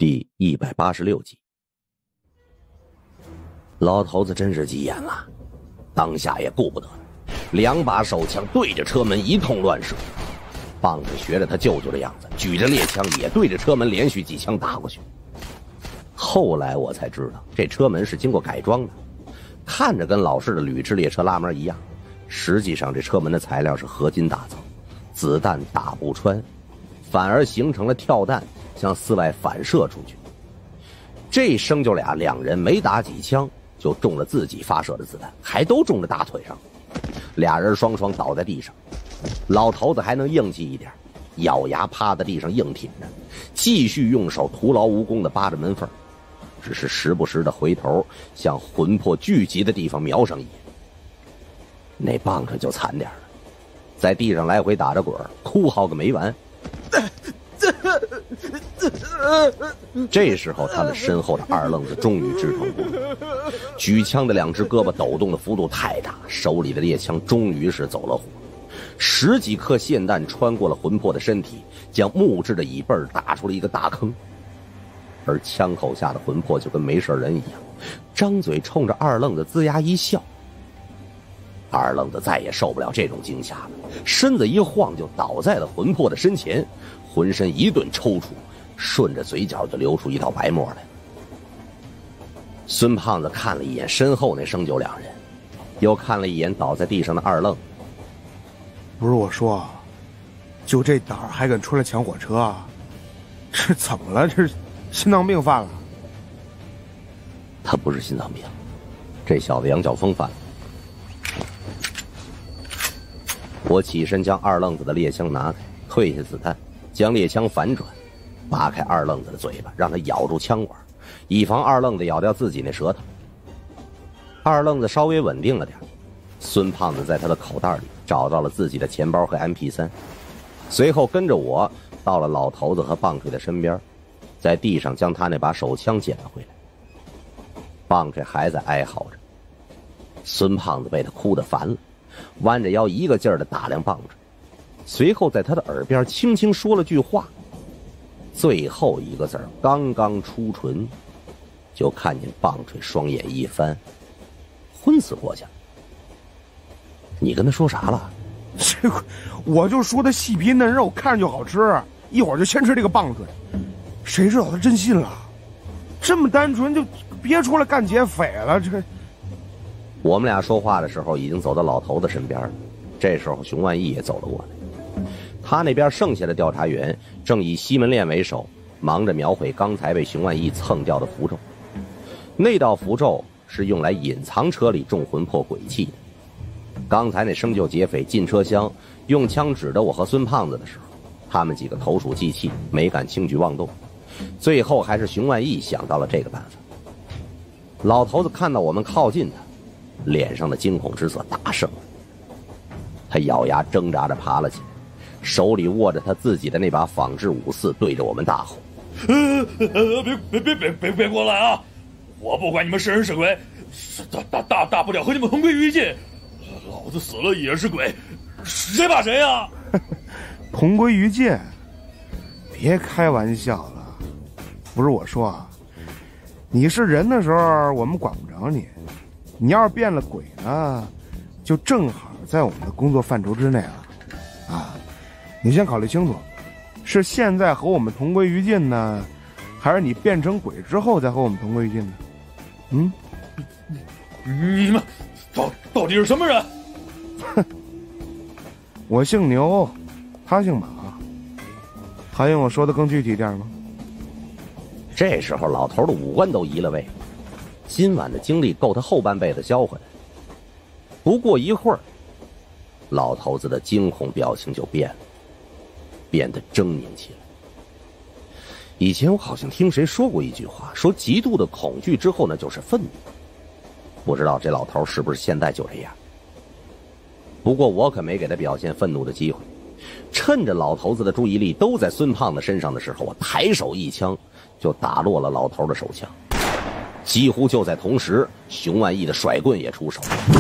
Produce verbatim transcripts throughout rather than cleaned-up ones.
第一百八十六集。老头子真是急眼了，当下也顾不得了，两把手枪对着车门一通乱射。棒子学着他舅舅的样子，举着猎枪也对着车门连续几枪打过去。后来我才知道，这车门是经过改装的，看着跟老式的铝制列车拉门一样，实际上这车门的材料是合金打造，子弹打不穿，反而形成了跳弹，向四外反射出去。这生就俩两人没打几枪就中了自己发射的子弹，还都中了大腿上，俩人双双倒在地上。老头子还能硬气一点，咬牙趴在地上硬挺着，继续用手徒劳无功地扒着门缝，只是时不时地回头向魂魄聚集的地方瞄上一眼。那棒槌就惨点了，在地上来回打着滚，哭嚎个没完。这时候他们身后的二愣子终于支撑不住，举枪的两只胳膊抖动的幅度太大，手里的猎枪终于是走了火，十几颗霰弹穿过了魂魄的身体，将木质的椅背打出了一个大坑。而枪口下的魂魄就跟没事人一样，张嘴冲着二愣子龇牙一笑。二愣子再也受不了这种惊吓了，身子一晃就倒在了魂魄的身前，浑身一顿抽搐，顺着嘴角就流出一道白沫来。孙胖子看了一眼身后那生九两人，又看了一眼倒在地上的二愣。 不是我说，就这胆儿还敢出来抢火车啊？这怎么了？这是心脏病犯了？ 他不是心脏病，这小子羊角风犯了。我起身将二愣子的猎枪拿开，退下子弹，将猎枪反转，扒开二愣子的嘴巴，让他咬住枪管，以防二愣子咬掉自己那舌头。二愣子稍微稳定了点，孙胖子在他的口袋里找到了自己的钱包和 M P 三， 随后跟着我到了老头子和棒槌的身边，在地上将他那把手枪捡了回来。棒槌还在哀嚎着，孙胖子被他哭得烦了，弯着腰一个劲儿地打量棒槌，随后在他的耳边轻轻说了句话，最后一个字儿刚刚出唇，就看见棒槌双眼一翻，昏死过去了。你跟他说啥了？ 这个我就说他细皮嫩肉，看着就好吃，一会儿就先吃这个棒槌。谁知道他真信了，这么单纯就别出来干劫匪了。这我们俩说话的时候已经走到老头子身边了，这时候熊万义也走了过来，他那边剩下的调查员正以西门烈为首，忙着描绘刚才被熊万义蹭掉的符咒。那道符咒是用来隐藏车里众魂魄鬼气的。刚才那生就劫匪进车厢用枪指着我和孙胖子的时候，他们几个投鼠忌器，没敢轻举妄动，最后还是熊万义想到了这个办法。老头子看到我们靠近他，脸上的惊恐之色大盛了，他咬牙挣扎着爬了起来，手里握着他自己的那把仿制五四，对着我们大吼： 呃呃别别别别别别过来啊！我不管你们是人是鬼，大大大大不了和你们同归于尽，老子死了也是鬼，谁怕谁呀？ 同归于尽？别开玩笑了，不是我说啊，你是人的时候我们管不着你，你要是变了鬼呢，就正好在我们的工作范畴之内了。啊，你先考虑清楚，是现在和我们同归于尽呢，还是你变成鬼之后再和我们同归于尽呢？嗯， 你们到到底是什么人？ 哼，我姓牛，他姓马，还用我说的更具体点吗？ 这时候老头的五官都移了位，今晚的经历够他后半辈子销毁。不过一会儿，老头子的惊恐表情就变了，变得狰狞起来。以前我好像听谁说过一句话，说极度的恐惧之后呢就是愤怒，不知道这老头是不是现在就这样。不过我可没给他表现愤怒的机会，趁着老头子的注意力都在孙胖子身上的时候，我抬手一枪就打落了老头的手枪。几乎就在同时，熊万义的甩棍也出手，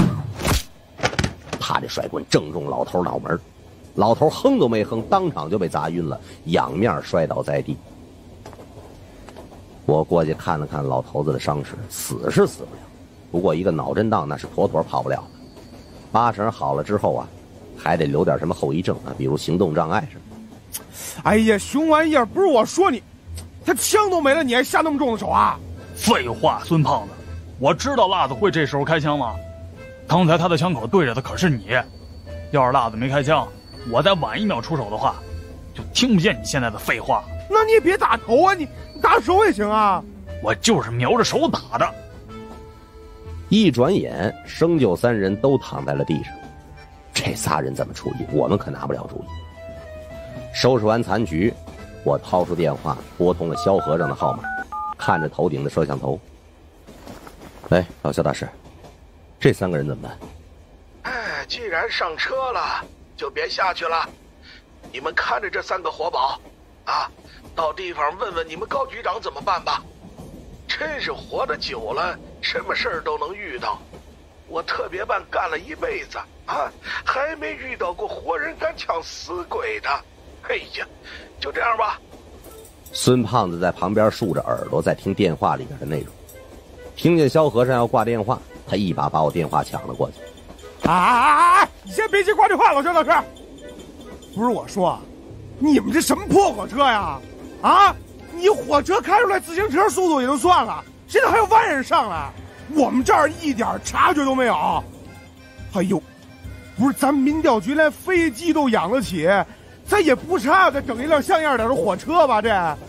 他这甩棍正中老头脑门，老头哼都没哼，当场就被砸晕了，仰面摔倒在地。 我过去看了看老头子的伤势，死是死不了，不过一个脑震荡那是妥妥跑不了的。八成好了之后啊，还得留点什么后遗症啊，比如行动障碍什么的。 哎呀，熊玩意儿，不是我说你，他枪都没了，你还下那么重的手啊？ 废话，孙胖子，我知道辣子会这时候开枪吗？刚才他的枪口对着的可是你，要是辣子没开枪，我再晚一秒出手的话，就听不见你现在的废话。 那你也别打头啊，你打手也行啊。 我就是瞄着手打的。 一转眼，生就三人都躺在了地上。这仨人怎么处理，我们可拿不了主意。收拾完残局，我掏出电话拨通了萧和尚的号码，看着头顶的摄像头。喂，老萧大师，这三个人怎么办？ 哎，既然上车了，就别下去了。你们看着这三个活宝，啊，到地方问问你们高局长怎么办吧。真是活得久了，什么事儿都能遇到。我特别办干了一辈子啊，还没遇到过活人敢抢死鬼的。哎呀，就这样吧。 孙胖子在旁边竖着耳朵在听电话里边的内容，听见萧和尚要挂电话，他一把把我电话抢了过去。 哎哎哎！你先别急挂电话，老肖老师。不是我说，你们这什么破火车呀？啊，你火车开出来自行车速度也就算了，现在还有外人上来，我们这儿一点察觉都没有。哎呦，不是咱民调局连飞机都养得起，咱也不差再整一辆像样点的火车吧？这，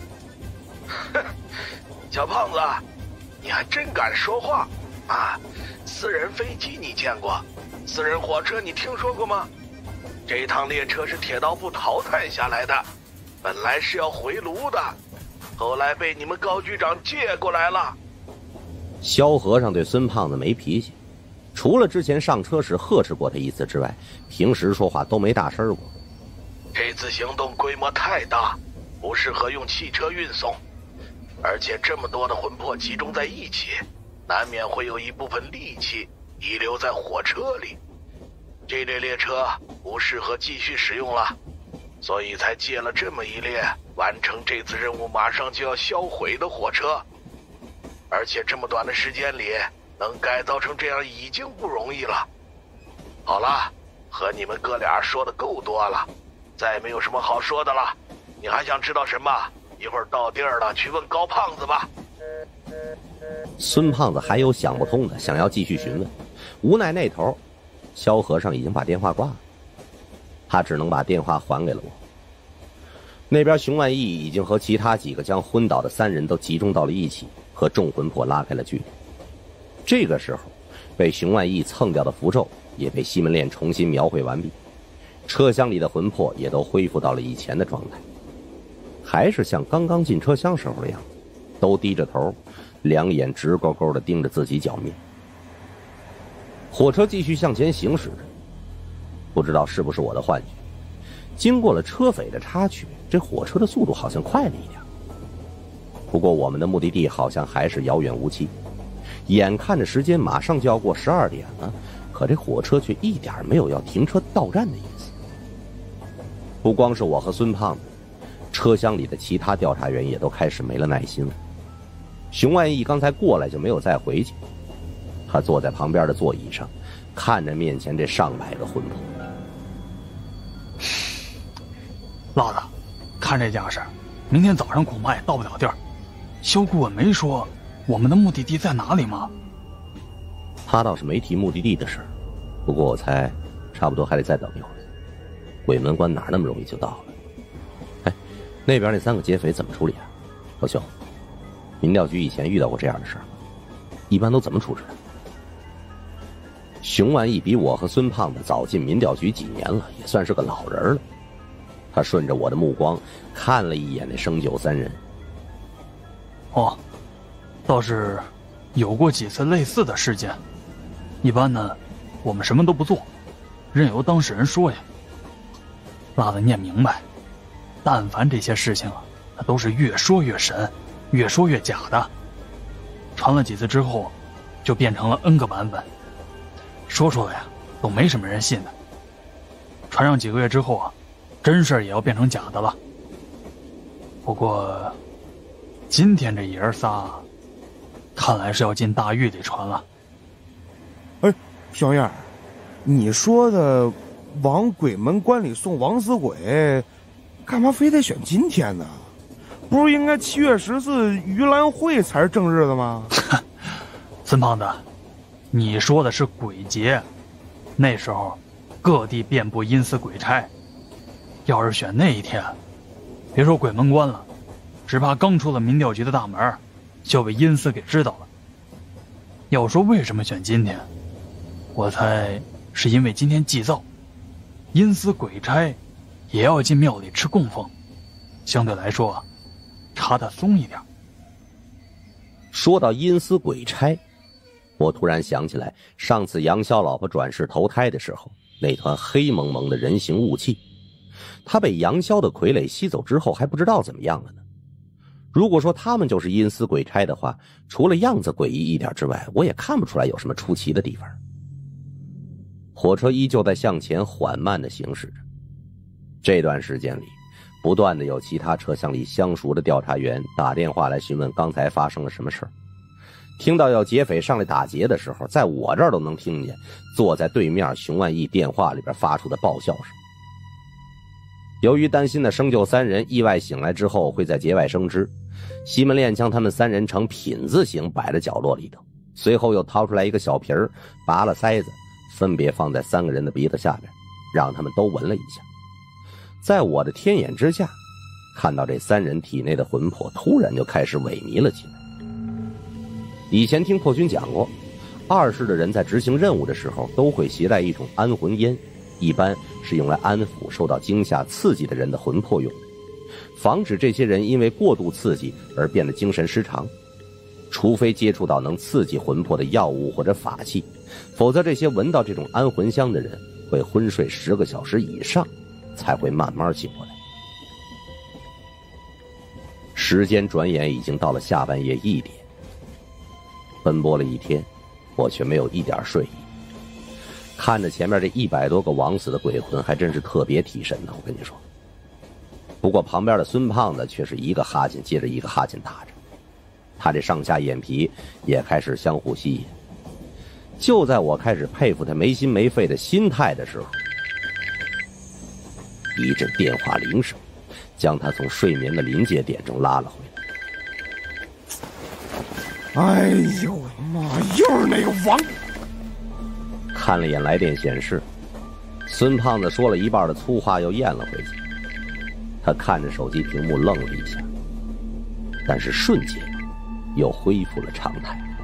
小胖子，你还真敢说话啊！私人飞机你见过？私人火车你听说过吗？这趟列车是铁道部淘汰下来的，本来是要回炉的，后来被你们高局长借过来了。 萧和尚对孙胖子没脾气，除了之前上车时呵斥过他一次之外，平时说话都没大声过。 这次行动规模太大，不适合用汽车运送，而且这么多的魂魄集中在一起，难免会有一部分戾气遗留在火车里。这列列车不适合继续使用了，所以才借了这么一列完成这次任务马上就要销毁的火车。而且这么短的时间里能改造成这样已经不容易了。好了，和你们哥俩说的够多了，再没有什么好说的了。你还想知道什么？一会儿到地儿了去问高胖子吧。 孙胖子还有想不通的，想要继续询问，无奈那头萧和尚已经把电话挂了，他只能把电话还给了我。那边熊万义已经和其他几个将昏倒的三人都集中到了一起，和众魂魄拉开了距离。这个时候，被熊万义蹭掉的符咒也被西门链重新描绘完毕，车厢里的魂魄也都恢复到了以前的状态，还是像刚刚进车厢时候的样子，都低着头，两眼直勾勾地盯着自己脚面。火车继续向前行驶着，不知道是不是我的幻觉，经过了车匪的插曲，这火车的速度好像快了一点。不过我们的目的地好像还是遥远无期，眼看着时间马上就要过十二点了，可这火车却一点没有要停车到站的意思。不光是我和孙胖子，车厢里的其他调查员也都开始没了耐心了。熊万义刚才过来就没有再回去，他坐在旁边的座椅上，看着面前这上百个魂魄。 老子，看这架势，明天早上恐怕也到不了地儿。肖顾问没说我们的目的地在哪里吗？ 他倒是没提目的地的事儿，不过我猜差不多还得再等一会儿。鬼门关哪那么容易就到了？哎，那边那三个劫匪怎么处理啊？老兄，民调局以前遇到过这样的事儿吗？一般都怎么处置的？熊万义比我和孙胖子早进民调局几年了，也算是个老人了。他顺着我的目光看了一眼那生九三人。 哦，倒是有过几次类似的事件。一般呢，我们什么都不做，任由当事人说呀。辣子你也明白，但凡这些事情啊，他都是越说越神，越说越假的。传了几次之后，就变成了 N 个版本，说出来呀，都没什么人信的。传上几个月之后啊，真事也要变成假的了。不过今天这爷儿仨，看来是要进大狱里传了。 哎，小燕儿，你说的往鬼门关里送枉死鬼，干嘛非得选今天呢？不是应该七月十四盂兰会才是正日子吗？ 孙胖子，你说的是鬼节，那时候各地遍布阴司鬼差，要是选那一天，别说鬼门关了，只怕刚出了民调局的大门，就被阴司给知道了。要说为什么选今天，我猜是因为今天祭灶，阴司鬼差也要进庙里吃供奉，相对来说查得松一点。 说到阴司鬼差，我突然想起来上次杨潇老婆转世投胎的时候，那团黑蒙蒙的人形雾气，他被杨潇的傀儡吸走之后还不知道怎么样了呢。如果说他们就是阴司鬼差的话，除了样子诡异一点之外，我也看不出来有什么出奇的地方。火车依旧在向前缓慢地行驶着，这段时间里不断的有其他车厢里相熟的调查员打电话来询问刚才发生了什么事儿。听到要劫匪上来打劫的时候，在我这儿都能听见坐在对面熊万义电话里边发出的爆笑声。由于担心的生就三人意外醒来之后会在节外生枝，西门烈将他们三人呈品字形摆在角落里头，随后又掏出来一个小瓶儿，拔了塞子，分别放在三个人的鼻子下边，让他们都闻了一下。在我的天眼之下，看到这三人体内的魂魄突然就开始萎靡了起来。以前听破军讲过，二世的人在执行任务的时候都会携带一种安魂烟，一般是用来安抚受到惊吓刺激的人的魂魄用的，防止这些人因为过度刺激而变得精神失常。除非接触到能刺激魂魄的药物或者法器，否则这些闻到这种安魂香的人会昏睡十个小时以上才会慢慢醒过来。时间转眼已经到了下半夜一点，奔波了一天，我却没有一点睡意。看着前面这一百多个枉死的鬼魂，还真是特别提神的，我跟你说。不过旁边的孙胖子却是一个哈欠接着一个哈欠打着，他这上下眼皮也开始相互吸引。就在我开始佩服他没心没肺的心态的时候，一阵电话铃声将他从睡眠的临界点中拉了回来。 哎呦我的妈，又是那个王！ 看了眼来电显示，孙胖子说了一半的粗话又咽了回去。他看着手机屏幕愣了一下，但是瞬间又恢复了常态。